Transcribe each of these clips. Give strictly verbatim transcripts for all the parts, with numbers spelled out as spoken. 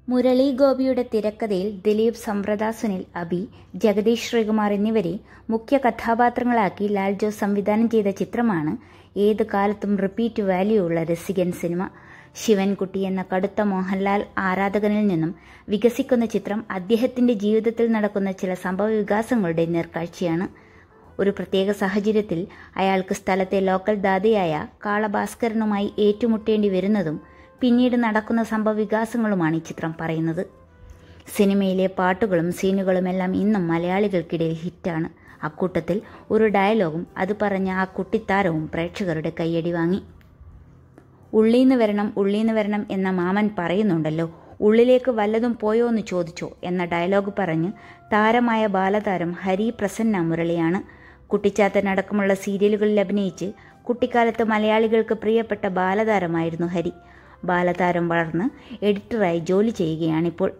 മുരളി ഗോപിയുടെ തിരക്കഥയിൽ ദിലീപ്, സംവൃത സുനിൽ, അബി, ജഗദീഷ് ശ്രീകുമാർ എന്നിവരെ മുഖ്യ കഥാപാത്രങ്ങളാക്കി ലാൽ ജോസ് സംവിധാനം ചെയ്ത ചിത്രമാണ് ഏത് കാലത്തും റിപ്പീറ്റ് വാല്യൂ ഉള്ള രസികൻ സിനിമ. ശിവൻകുട്ടി എന്ന കടുത്ത മോഹൻലാൽ ആരാധകനിൽ നിന്നും വികസിക്കുന്ന ചിത്രം അദ്ദേഹത്തിന്റെ ജീവിതത്തിൽ നടക്കുന്ന ചില സംഭവ വികാസങ്ങളുടെ നേർക്കാഴ്ചയാണ്. ഒരു പ്രത്യേക സാഹചര്യത്തിൽ അയാൾക്ക് സ്ഥലത്തെ ലോക്കൽ ദാതയായ കാളഭാസ്കരനുമായി ഏറ്റുമുട്ടേണ്ടി വരുന്നതും പിന്നീട് നടക്കുന്ന സംഭവ വികാസങ്ങളുമാണ് ഈ ചിത്രം പറയുന്നത്. സിനിമയിലെ പാട്ടുകളും സീനുകളുമെല്ലാം ഇന്നും മലയാളികൾക്കിടയിൽ ഹിറ്റാണ്. അക്കൂട്ടത്തിൽ ഒരു ഡയലോഗും അത് പറഞ്ഞ ആ കുട്ടിത്താരവും പ്രേക്ഷകരുടെ കയ്യടി വാങ്ങി. ഉള്ളീന്ന് വരണം ഉള്ളീന്ന് വരണം എന്ന മാമൻ പറയുന്നുണ്ടല്ലോ, ഉള്ളിലേക്ക് വല്ലതും പോയോ എന്ന് ചോദിച്ചോ എന്ന ഡയലോഗ് പറഞ്ഞ് താരമായ ബാലതാരം ഹരി പ്രസന്ന മുരളിയാണ്. കുട്ടിച്ചാത്തനടക്കമുള്ള സീരിയലുകളിൽ അഭിനയിച്ച് കുട്ടിക്കാലത്ത് മലയാളികൾക്ക് പ്രിയപ്പെട്ട ബാലതാരമായിരുന്നു ഹരി. ബാലതാരം വളർന്ന് എഡിറ്ററായി ജോലി ചെയ്യുകയാണിപ്പോൾ.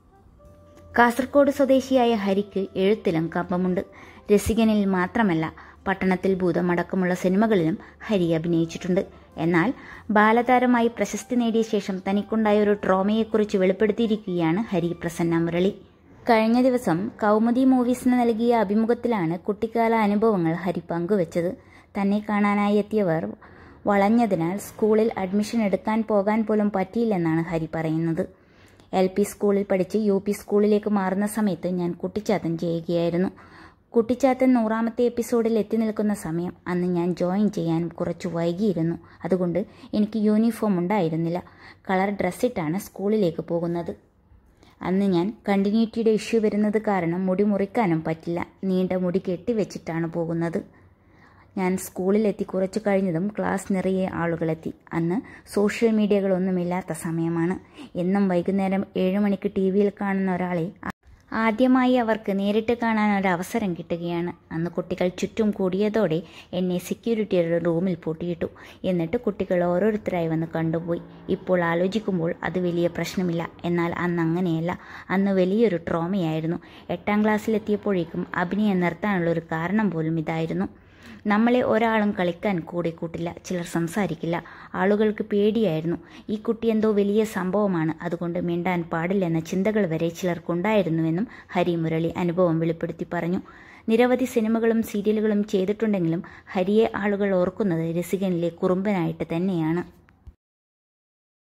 കാസർഗോഡ് സ്വദേശിയായ ഹരിക്ക് എഴുത്തിലും കമ്പമുണ്ട്. രസികനിൽ മാത്രമല്ല, പട്ടണത്തിൽ ഭൂതമടക്കമുള്ള സിനിമകളിലും ഹരി അഭിനയിച്ചിട്ടുണ്ട്. എന്നാൽ ബാലതാരമായി പ്രശസ്തി നേടിയ ശേഷം തനിക്കുണ്ടായ ഒരു ട്രോമയെക്കുറിച്ച് വെളിപ്പെടുത്തിയിരിക്കുകയാണ് ഹരി പ്രസന്ന മുരളി. കഴിഞ്ഞ ദിവസം കൗമുദി മൂവീസിന് നൽകിയ അഭിമുഖത്തിലാണ് കുട്ടിക്കാല അനുഭവങ്ങൾ ഹരി പങ്കുവച്ചത്. തന്നെ കാണാനായി എത്തിയവർ വളഞ്ഞതിനാൽ സ്കൂളിൽ അഡ്മിഷൻ എടുക്കാൻ പോകാൻ പോലും പറ്റിയില്ലെന്നാണ് ഹരി പറയുന്നത്. എൽ പി സ്കൂളിൽ പഠിച്ച് യു പി സ്കൂളിലേക്ക് മാറുന്ന സമയത്ത് ഞാൻ കുട്ടിച്ചാത്തൻ ചെയ്യുകയായിരുന്നു. കുട്ടിച്ചാത്തൻ നൂറാമത്തെ എപ്പിസോഡിൽ എത്തി നിൽക്കുന്ന സമയം അന്ന് ഞാൻ ജോയിൻ ചെയ്യാനും കുറച്ചു വൈകിയിരുന്നു. അതുകൊണ്ട് എനിക്ക് യൂണിഫോം ഉണ്ടായിരുന്നില്ല. കളർ ഡ്രസ്സിട്ടാണ് സ്കൂളിലേക്ക് പോകുന്നത്. അന്ന് ഞാൻ കണ്ടിന്യൂറ്റിയുടെ ഇഷ്യൂ വരുന്നത് കാരണം മുടി മുറിക്കാനും പറ്റില്ല. നീണ്ട മുടി കെട്ടിവെച്ചിട്ടാണ് പോകുന്നത്. ഞാൻ സ്കൂളിലെത്തി കുറച്ചു കഴിഞ്ഞതും ക്ലാസ് നിറയെ ആളുകളെത്തി. അന്ന് സോഷ്യൽ മീഡിയകളൊന്നുമില്ലാത്ത സമയമാണ്. എന്നും വൈകുന്നേരം ഏഴു മണിക്ക് ടി വിയിൽ കാണുന്ന ഒരാളെ ആദ്യമായി അവർക്ക് നേരിട്ട് കാണാൻ ഒരു അവസരം കിട്ടുകയാണ്. അന്ന് കുട്ടികൾ ചുറ്റും കൂടിയതോടെ എന്നെ സെക്യൂരിറ്റിയുടെ റൂമിൽ പൂട്ടിയിട്ടു. എന്നിട്ട് കുട്ടികൾ ഓരോരുത്തരായി വന്ന് കണ്ടുപോയി. ഇപ്പോൾ ആലോചിക്കുമ്പോൾ അത് വലിയ പ്രശ്നമില്ല. എന്നാൽ അന്ന് അങ്ങനെയല്ല. അന്ന് വലിയൊരു ട്രോമയായിരുന്നു. എട്ടാം ക്ലാസ്സിലെത്തിയപ്പോഴേക്കും അഭിനയം നിർത്താനുള്ള ഒരു കാരണം പോലും ഇതായിരുന്നു. നമ്മളെ ഒരാളും കളിക്കാൻ കൂടെ കൂട്ടില്ല. ചിലർ സംസാരിക്കില്ല. ആളുകൾക്ക് പേടിയായിരുന്നു. ഈ കുട്ടി എന്തോ വലിയ സംഭവമാണ്, അതുകൊണ്ട് മിണ്ടാൻ പാടില്ലെന്ന ചിന്തകൾ വരെ ചിലർക്കുണ്ടായിരുന്നുവെന്നും ഹരി മുരളി അനുഭവം വെളിപ്പെടുത്തി പറഞ്ഞു. നിരവധി സിനിമകളും സീരിയലുകളും ചെയ്തിട്ടുണ്ടെങ്കിലും ഹരിയെ ആളുകൾ ഓർക്കുന്നത് രസികനിലെ കുറുമ്പനായിട്ട് തന്നെയാണ്.